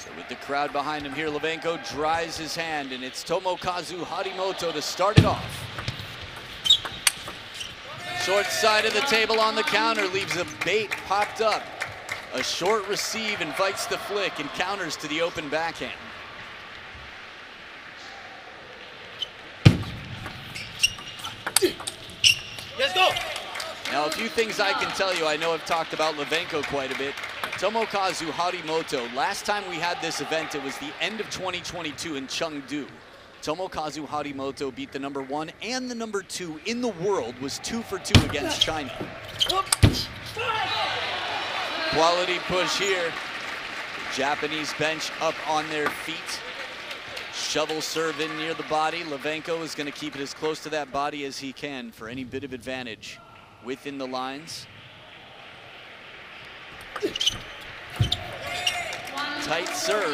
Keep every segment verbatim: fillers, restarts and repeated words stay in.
So with the crowd behind him here, Levenko dries his hand, and it's Tomokazu Harimoto to start it off. Short side of the table on the counter, leaves a bait popped up. A short receive invites the flick and counters to the open backhand. Let's go. Now, a few things I can tell you. I know I've talked about Levenko quite a bit. Tomokazu Harimoto, last time we had this event, it was the end of twenty twenty-two in Chengdu. Tomokazu Harimoto beat the number one and the number two in the world, was two for two against China. Quality push here. Japanese bench up on their feet. Shovel serve in near the body. Levenko is going to keep it as close to that body as he can for any bit of advantage within the lines. Tight serve.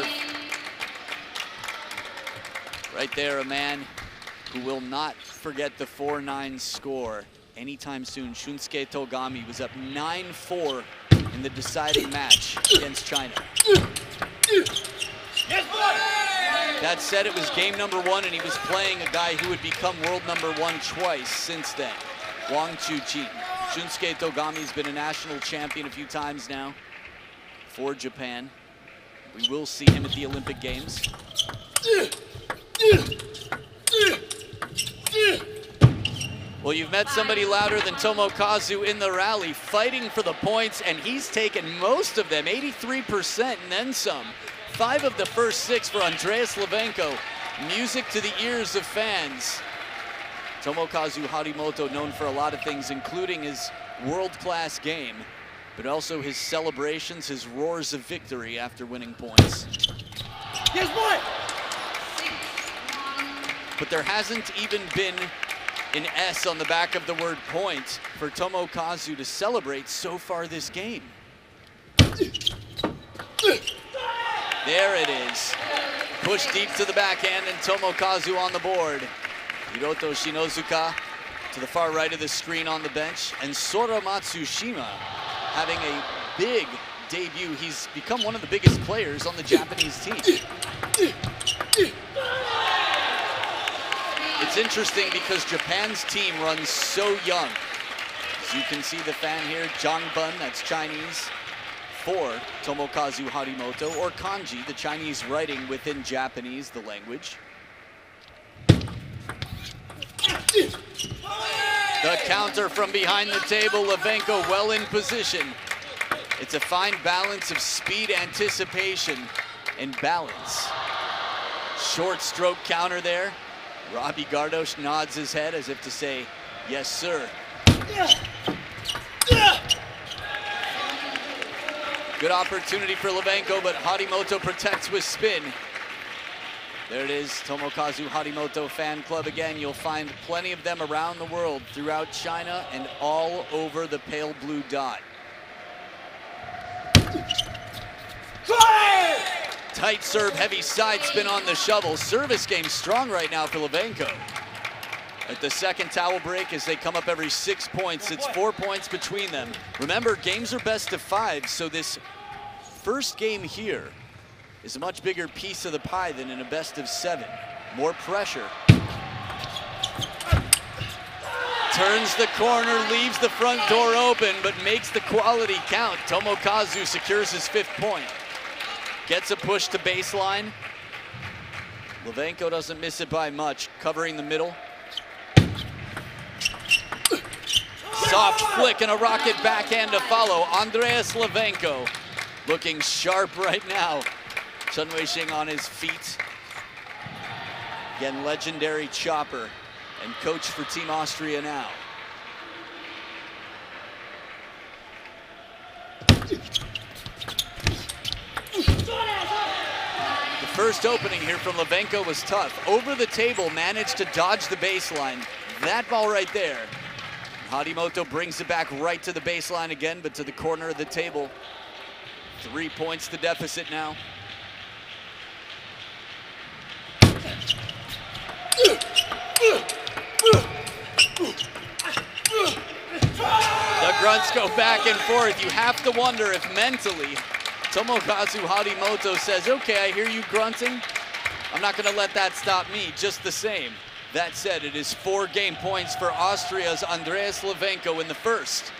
Right there, a man who will not forget the four nine score anytime soon. Shunsuke Togami was up nine four in the deciding match against China. That said, it was game number one, and he was playing a guy who would become world number one twice since then, Wang Chuqin. Shunsuke Togami's been a national champion a few times now for Japan. We will see him at the Olympic Games. Well, you've met somebody louder than Tomokazu in the rally, fighting for the points, and he's taken most of them, eighty-three percent and then some. Five of the first six for Andreas Levenko. Music to the ears of fans. Tomokazu Harimoto, known for a lot of things, including his world-class game, but also his celebrations, his roars of victory after winning points. Yes, boy! But there hasn't even been an S on the back of the word point for Tomokazu to celebrate so far this game. There it is. Push deep to the backhand, and Tomokazu on the board. Hiroto Shinozuka to the far right of the screen on the bench, and Sora Matsushima having a big debut. He's become one of the biggest players on the Japanese team. It's interesting because Japan's team runs so young. As you can see the fan here, Zhangbun, that's Chinese, for Tomokazu Harimoto, or kanji, the Chinese writing within Japanese, the language. The counter from behind the table, Levenko well in position. It's a fine balance of speed, anticipation, and balance. Short stroke counter there. Robbie Gardosh nods his head as if to say, yes, sir. Good opportunity for Levenko, but Harimoto protects with spin. There it is, Tomokazu Harimoto fan club again. You'll find plenty of them around the world, throughout China and all over the pale blue dot. Tight serve, heavy side spin on the shovel. Service game strong right now for Levenko. At the second towel break, as they come up every six points, it's four points between them. Remember, games are best of five, so this first game here is a much bigger piece of the pie than in a best of seven. More pressure. Turns the corner, leaves the front door open, but makes the quality count. Tomokazu secures his fifth point. Gets a push to baseline. Levenko doesn't miss it by much, covering the middle. Soft flick and a rocket backhand to follow. Andreas Levenko looking sharp right now. Chun Wei-shing on his feet. Again, legendary chopper and coach for Team Austria now. The first opening here from Levenko was tough. Over the table, managed to dodge the baseline. That ball right there. Harimoto brings it back right to the baseline again, but to the corner of the table. Three points the deficit now. The grunts go back and forth. You have to wonder if mentally Tomokazu Harimoto says, okay, I hear you grunting. I'm not gonna let that stop me just the same. That said, it is four game points for Austria's Andreas Levenko in the first.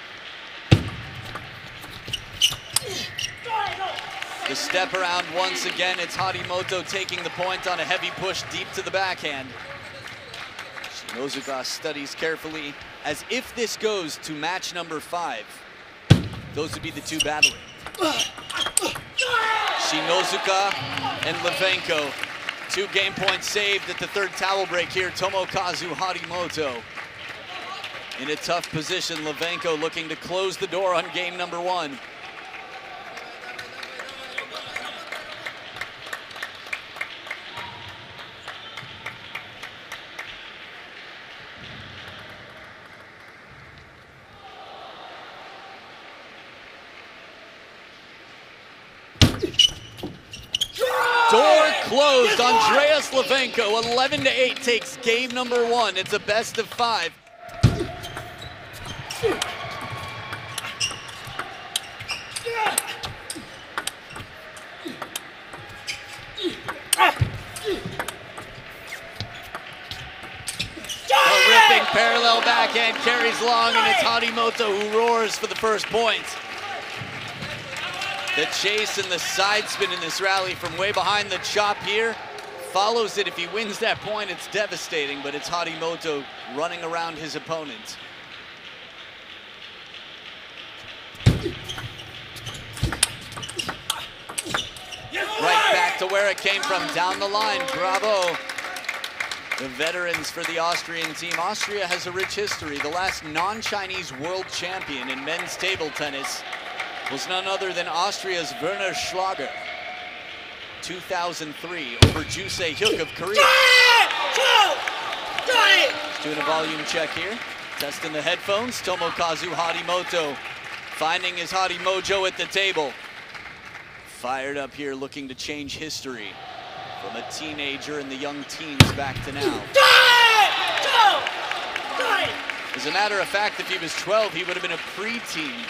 The step around once again, it's Harimoto taking the point on a heavy push deep to the backhand. Shinozuka studies carefully, as if this goes to match number five. Those would be the two battling. Shinozuka and Levenko. Two game points saved at the third towel break here. Tomokazu Harimoto in a tough position. Levenko looking to close the door on game number one. Door closed. Andreas Levenko, eleven to eight, takes game number one. It's a best of five. A ripping parallel backhand carries long, and it's Harimoto who roars for the first point. The chase and the side spin in this rally from way behind the chop here follows it. If he wins that point, it's devastating, but it's Harimoto running around his opponent. Right back to where it came from, down the line. Bravo. The veterans for the Austrian team. Austria has a rich history. The last non-Chinese world champion in men's table tennis was none other than Austria's Werner Schlager. two thousand three over Ju Se-hyuk of Korea. Just doing a volume check here. Testing the headphones. Tomokazu Harimoto finding his Harimojo at the table. Fired up here, looking to change history from a teenager in the young teens back to now. As a matter of fact, if he was twelve, he would have been a preteen.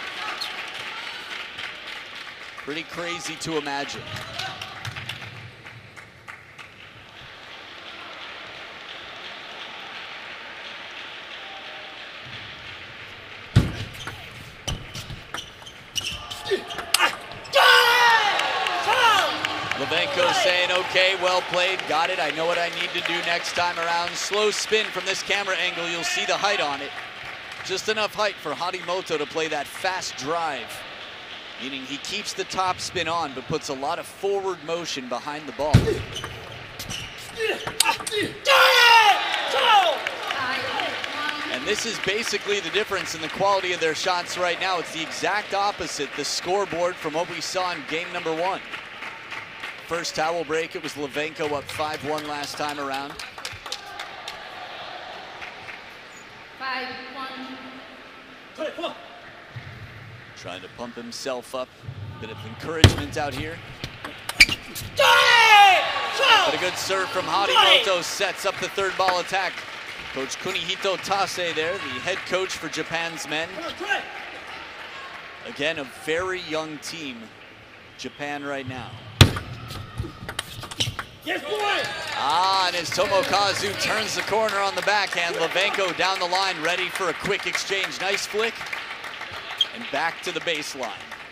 Pretty crazy to imagine. Levenko saying, okay, well played, got it. I know what I need to do next time around. Slow spin from this camera angle. You'll see the height on it. Just enough height for Harimoto to play that fast drive. Meaning he keeps the top spin on, but puts a lot of forward motion behind the ball. And this is basically the difference in the quality of their shots right now. It's the exact opposite, the scoreboard from what we saw in game number one. First towel break, it was Levenko up five one last time around. five one. Trying to pump himself up. Bit of encouragement out here. But a good serve from Harimoto sets up the third ball attack. Coach Kunihito Tase there, the head coach for Japan's men. Again, a very young team, Japan right now. Yes, boy! Ah, and as Tomokazu turns the corner on the backhand, Levenko down the line, ready for a quick exchange. Nice flick. And back to the baseline.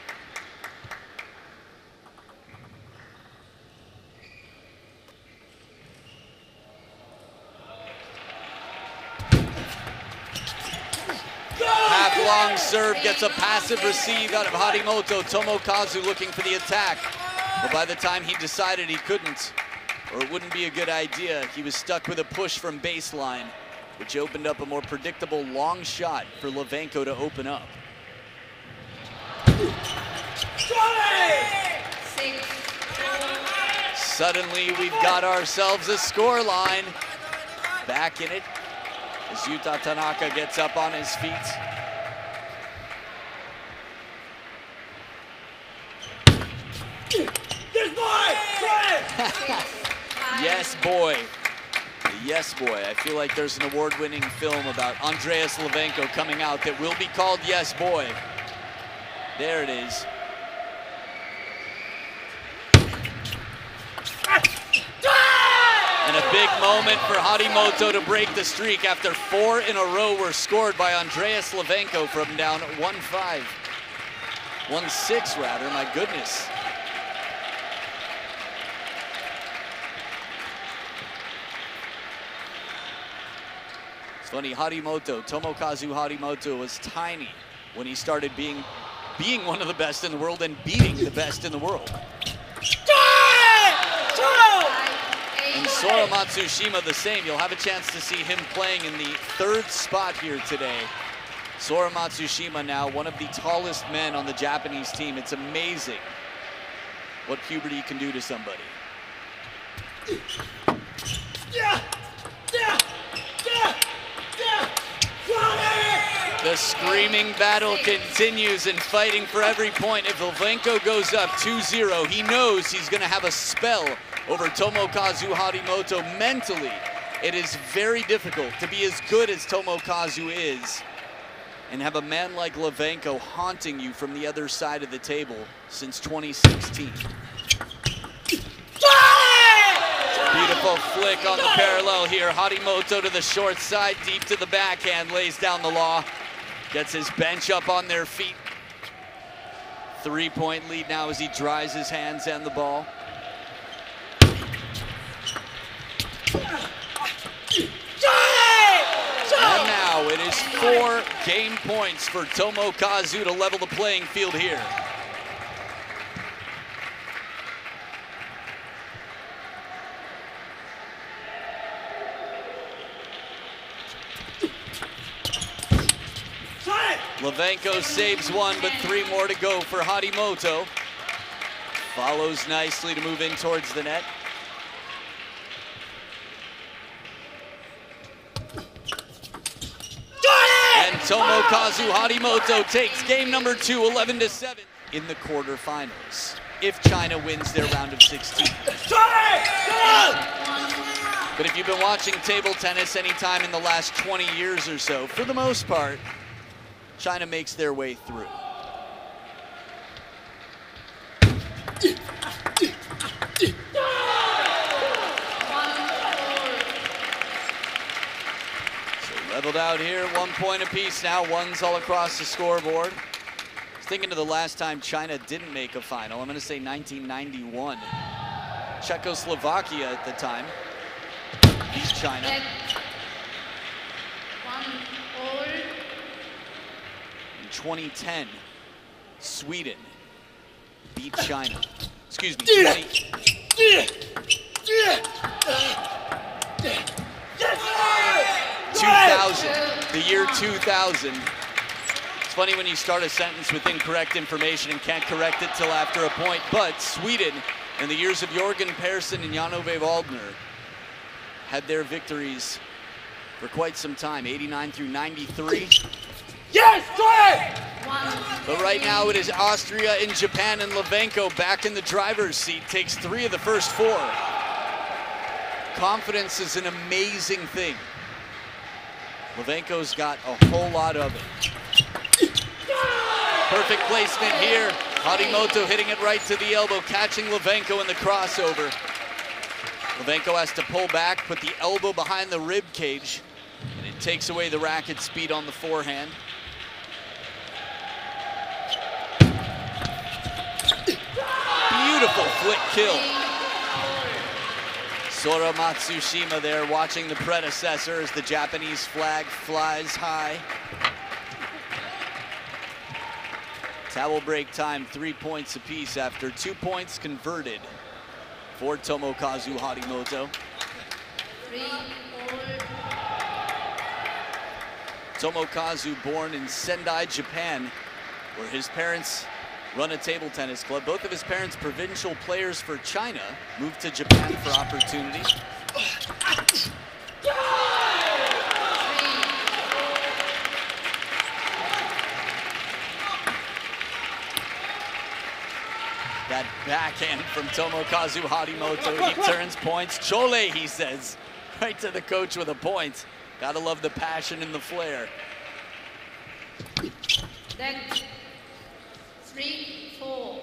Half long serve gets a passive receive out of Harimoto. Tomokazu looking for the attack. But by the time he decided he couldn't, or it wouldn't be a good idea, he was stuck with a push from baseline, which opened up a more predictable long shot for Levenko to open up. Suddenly, we've got ourselves a score line. Back in it as Yuta Tanaka gets up on his feet. Yes, boy! Yes, boy. The yes, boy. I feel like there's an award-winning film about Andreas Levenko coming out that will be called Yes, Boy. There it is. big moment for Harimoto to break the streak after four in a row were scored by Andreas Levenko from down one five. one six rather, my goodness. It's funny, Harimoto, Tomokazu Harimoto was tiny when he started being, being one of the best in the world and beating the best in the world. And Sora Matsushima the same. You'll have a chance to see him playing in the third spot here today. Sora Matsushima now one of the tallest men on the Japanese team. It's amazing what puberty can do to somebody. Yeah, yeah, yeah, yeah. The screaming battle continues and fighting for every point. If Levenko goes up two zero, he knows he's going to have a spell over Tomokazu Harimoto mentally. It is very difficult to be as good as Tomokazu is and have a man like Levenko haunting you from the other side of the table since twenty sixteen. Beautiful flick on the parallel here. Harimoto to the short side, deep to the backhand, lays down the law. Gets his bench up on their feet. Three-point lead now as he dries his hands and the ball. And now it is four game points for Tomokazu to level the playing field here. Levenko saves one, but three more to go for Harimoto. Follows nicely to move in towards the net. And Tomokazu Harimoto takes game number two, eleven to seven, in the quarterfinals, if China wins their round of sixteen. But if you've been watching table tennis anytime in the last twenty years or so, for the most part, China makes their way through. So leveled out here, one point apiece now, ones all across the scoreboard. I was thinking of the last time China didn't make a final. I'm gonna say nineteen ninety-one. Czechoslovakia at the time beat China. twenty ten, Sweden beat China. Excuse me, twenty. two thousand, the year two thousand. It's funny when you start a sentence with incorrect information and can't correct it till after a point, but Sweden, in the years of Jorgen Persson and Jan-Ove Waldner, had their victories for quite some time, eighty-nine through ninety-three. Yes, try! But right now it is Austria and Japan, and Levenko back in the driver's seat, takes three of the first four. Confidence is an amazing thing. Levenko's got a whole lot of it. Perfect placement here. Harimoto hitting it right to the elbow, catching Levenko in the crossover. Levenko has to pull back, put the elbow behind the rib cage, and it takes away the racket speed on the forehand. Beautiful flick kill. Sora Matsushima there watching the predecessor as the Japanese flag flies high. Towel break time, three points apiece after two points converted for Tomokazu Harimoto. Tomokazu, born in Sendai, Japan, where his parents run a table tennis club. Both of his parents, provincial players for China, moved to Japan for opportunity. That backhand from Tomokazu Harimoto, he turns points. Chole, he says, right to the coach with a point. Gotta love the passion and the flair. Next. Three, four.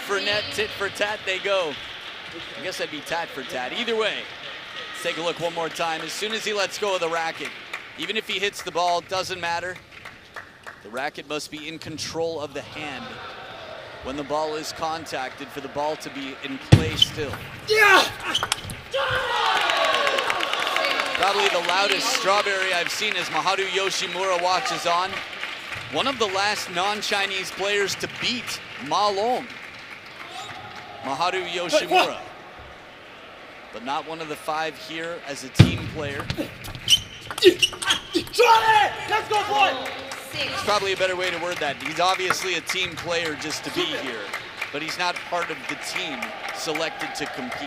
for net, tit for tat they go. I guess that'd be tat for tat. Either way, let's take a look one more time. As soon as he lets go of the racket, even if he hits the ball, doesn't matter. The racket must be in control of the hand when the ball is contacted for the ball to be in play still. Yeah! Probably the loudest strawberry I've seen as Maharu Yoshimura watches on. One of the last non-Chinese players to beat Ma Long. Maharu Yoshimura. But not one of the five here as a team player. Try it! Let's go, boy! It's probably a better way to word that. He's obviously a team player just to be here, but he's not part of the team selected to compete.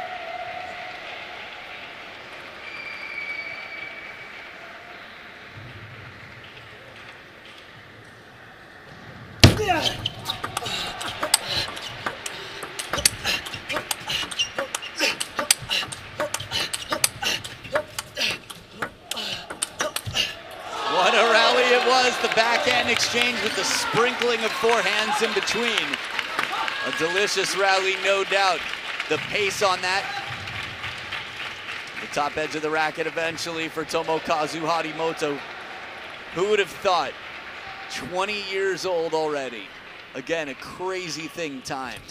What a rally it was, the backhand exchange with the sprinkling of forehands in between. A delicious rally, no doubt. The pace on that. The top edge of the racket eventually for Tomokazu Harimoto. Who would have thought? twenty years old already. Again, a crazy thing time.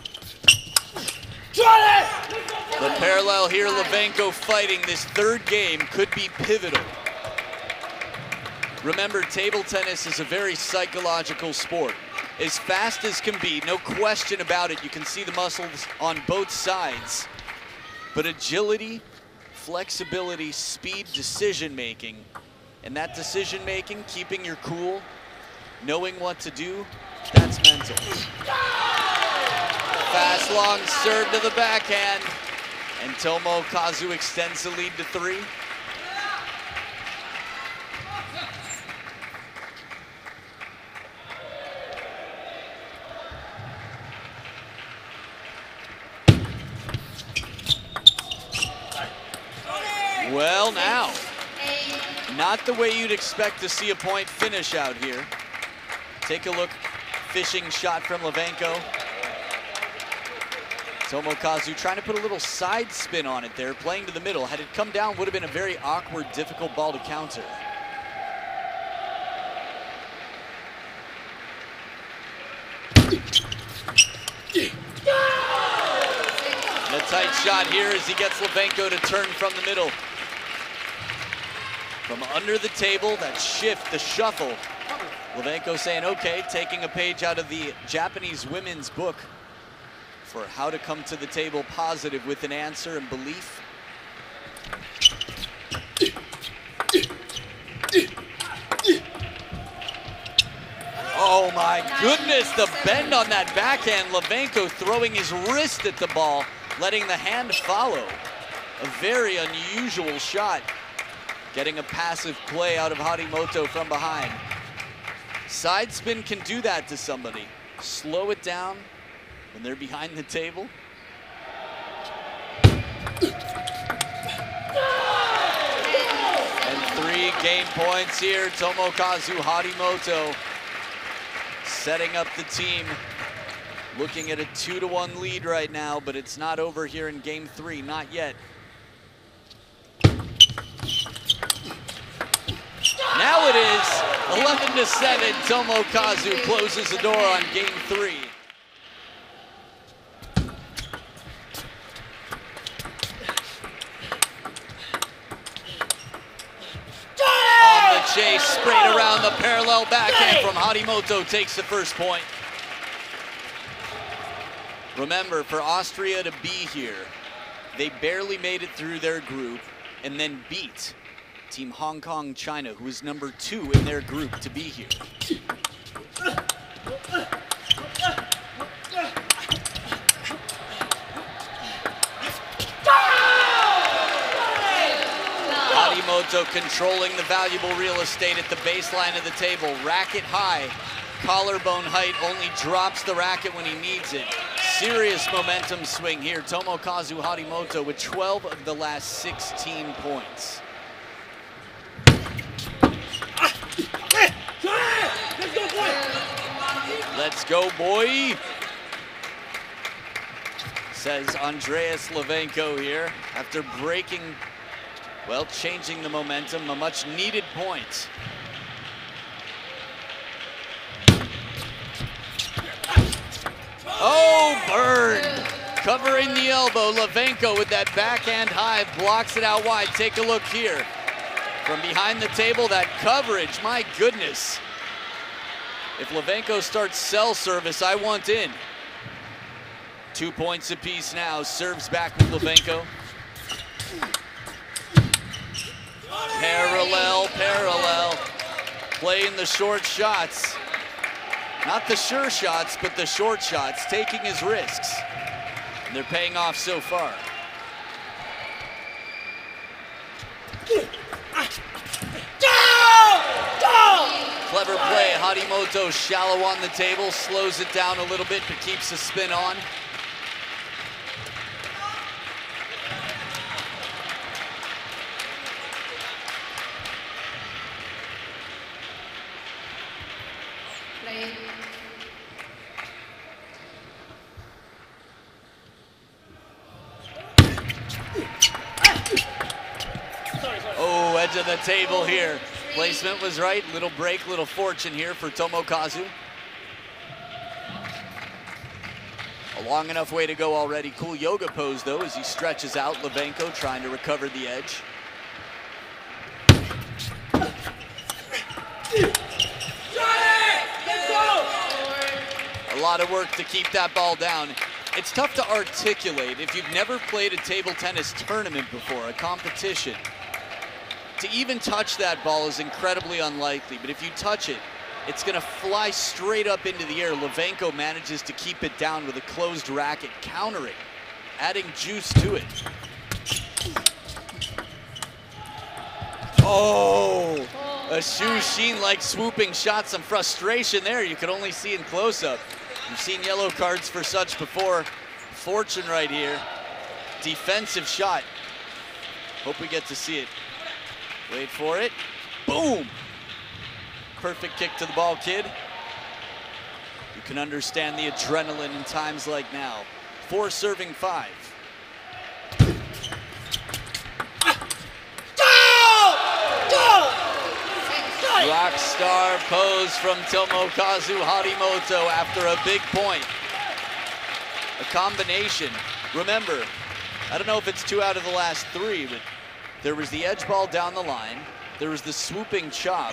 The parallel here, Levenko fighting this third game could be pivotal. Remember, table tennis is a very psychological sport. As fast as can be, no question about it. You can see the muscles on both sides. But agility, flexibility, speed, decision-making, and that decision-making, keeping your cool, knowing what to do, that's mental. Fast, long serve to the backhand, and Tomokazu extends the lead to three. Well, now, not the way you'd expect to see a point finish out here. Take a look, fishing shot from Levenko. Tomokazu trying to put a little side spin on it there, playing to the middle. Had it come down, would have been a very awkward, difficult ball to counter. And a tight shot here as he gets Levenko to turn from the middle. From under the table, that shift, the shuffle. Levenko saying, okay, taking a page out of the Japanese women's book for how to come to the table positive with an answer and belief. Oh my goodness, the bend on that backhand. Levenko throwing his wrist at the ball, letting the hand follow. A very unusual shot. Getting a passive play out of Harimoto from behind. Side spin can do that to somebody. Slow it down when they're behind the table. And three game points here. Tomokazu Harimoto setting up the team. Looking at a two to one lead right now, but it's not over here in game three, not yet. Now it is eleven to seven. Tomokazu closes the door on game three. On the chase, straight around the parallel backhand from Harimoto takes the first point. Remember, for Austria to be here, they barely made it through their group and then beat Team Hong Kong China, who is number two in their group, to be here. Harimoto controlling the valuable real estate at the baseline of the table. Racket high, collarbone height, only drops the racket when he needs it. Serious momentum swing here. Tomokazu Harimoto with twelve of the last sixteen points. Let's go, boy! Let's go, boy. says Andreas Levenko here after breaking, well, changing the momentum, a much needed point. Oh, burn! Covering the elbow, Levenko with that backhand high, blocks it out wide. Take a look here. From behind the table, that coverage, my goodness. If Levenko starts cell service, I want in. Two points apiece now, serves back with Levenko. Parallel, parallel. Playing the short shots. Not the sure shots, but the short shots, taking his risks. And they're paying off so far. Clever play, Harimoto shallow on the table, slows it down a little bit, but keeps the spin on. Play. Oh, edge of the table here. Placement was right, little break, little fortune here for Tomokazu. A long enough way to go already. Cool yoga pose though as he stretches out. Levenko trying to recover the edge. A lot of work to keep that ball down. It's tough to articulate if you've never played a table tennis tournament before, a competition. To even touch that ball is incredibly unlikely, but if you touch it, it's gonna fly straight up into the air. Levenko manages to keep it down with a closed racket, countering, adding juice to it. Oh, a Shu Xin-like swooping shot, some frustration there you could only see in close-up. You've seen yellow cards for such before. Fortune right here, defensive shot. Hope we get to see it. Wait for it, boom! Perfect kick to the ball, kid. You can understand the adrenaline in times like now. Four serving five. Rock star pose from Tomokazu Harimoto after a big point. A combination. Remember, I don't know if it's two out of the last three, but there was the edge ball down the line. There was the swooping chop.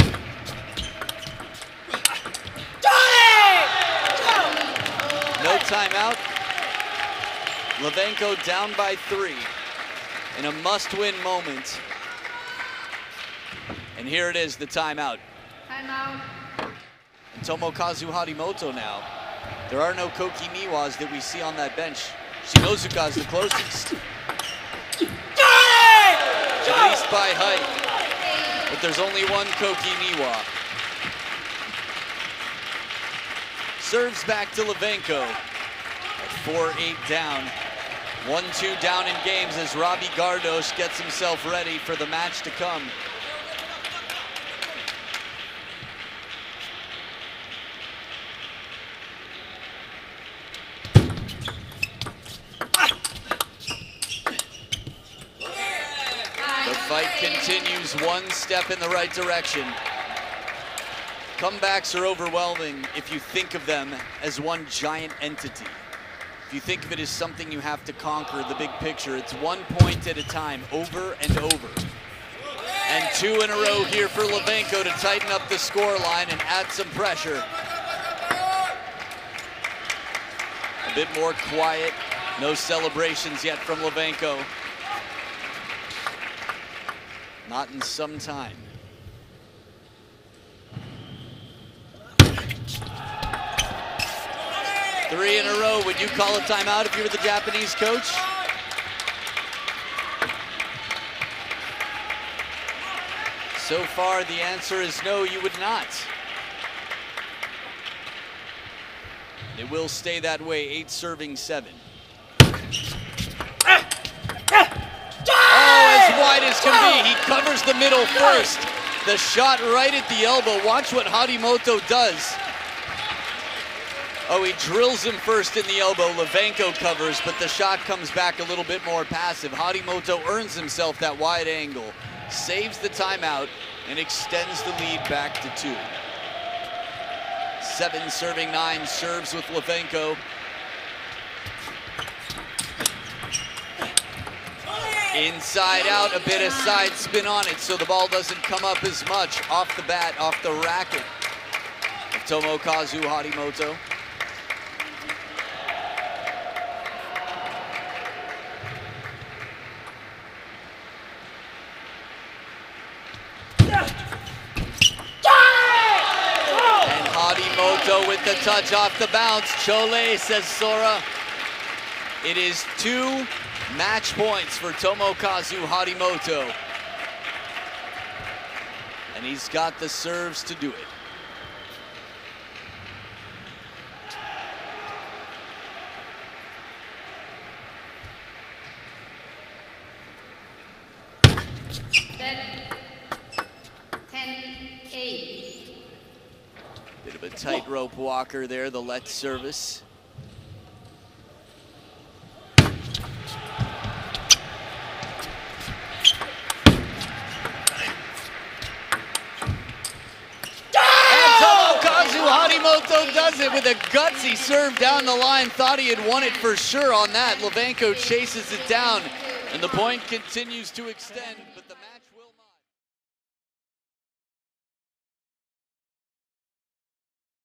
No timeout. Levenko down by three in a must-win moment. And here it is, the timeout. Timeout. And Tomokazu Harimoto now. There are no Koki Niwas that we see on that bench. Shinozuka's the closest. At least by height. But there's only one Koki Niwa. Serves back to Levenko. At four eight down. one two down in games as Robbie Gardosh gets himself ready for the match to come. Fight continues one step in the right direction. Comebacks are overwhelming if you think of them as one giant entity. If you think of it as something you have to conquer, the big picture, it's one point at a time, over and over. And two in a row here for Levenko to tighten up the score line and add some pressure. A bit more quiet, no celebrations yet from Levenko. Not in some time. Three in a row. Would you call a timeout if you were the Japanese coach? So far, the answer is no, you would not. It will stay that way, eight serving seven. As wide as can be, he covers the middle first. The shot right at the elbow. Watch what Harimoto does. Oh, he drills him first in the elbow. Levenko covers, but the shot comes back a little bit more passive. Harimoto earns himself that wide angle, saves the timeout, and extends the lead back to two. Seven serving nine serves with Levenko. Inside out, a bit of side spin on it, so the ball doesn't come up as much off the bat, off the racket of Tomokazu Harimoto. And Harimoto with the touch off the bounce. Chole, says Sora. It is two match points for Tomokazu Harimoto. And he's got the serves to do it. ten eight. Bit of a tightrope walker there, the let service. Harimoto does it with a gutsy serve down the line. Thought he had won it for sure on that. Levenko chases it down, and the point continues to extend.